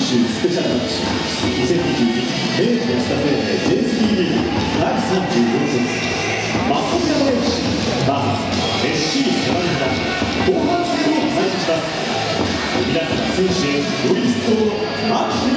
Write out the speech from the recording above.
州スペシャルマッチ2022明治安田生命 J3 リーグ第34節マスコミヤのエフシ VS FC サラリーマン後半戦を開始します。皆様選手へより一層の拍手